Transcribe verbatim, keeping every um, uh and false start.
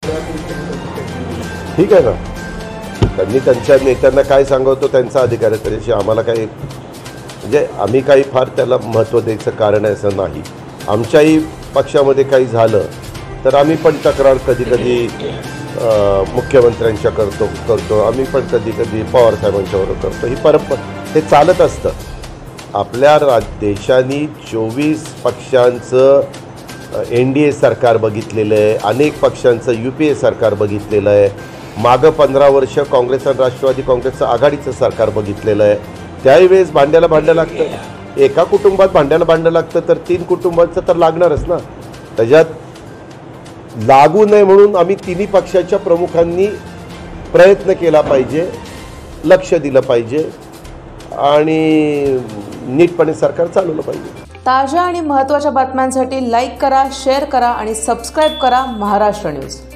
ठीक आहे ना, त्यांनी त्यांच्या नेत्यांना काय सांगतो त्यांचा अधिकार आहे, त्याच्याशी आम्हाला काही म्हणजे आम्ही काही फार त्याला महत्त्व द्यायचं कारण आहे असं नाही. आमच्याही पक्षामध्ये काही झालं तर आम्ही पण तक्रार कधी कधी मुख्यमंत्र्यांच्या करतो करतो आम्ही पण कधी कधी पवार साहेबांच्यावर करतो. ही परंपरा हे चालत असतं. आपल्या रा देशाने चोवीस पक्षांचं एन डी ए सरकार बघितलेलं आहे, अनेक पक्षांचं यू पी ए सरकार बघितलेलं आहे, मागं पंधरा वर्ष काँग्रेस आणि राष्ट्रवादी काँग्रेसचं आघाडीचं सरकार बघितलेलं आहे. त्याही वेळेस भांड्याला भांडं लागतं. एका कुटुंबात भांड्याला भांडं लागतं तर तीन कुटुंबांचं तर लागणारच ना. त्याच्यात लागू नये म्हणून आम्ही तिन्ही पक्षाच्या प्रमुखांनी प्रयत्न केला पाहिजे, लक्ष दिलं पाहिजे आणि नीटपणे सरकार चालवलं पाहिजे. ताज्या आणि महत्त्वाच्या बातम्यांसाठी लाईक करा, शेअर करा आणि सबस्क्राईब करा महाराष्ट्र न्यूज.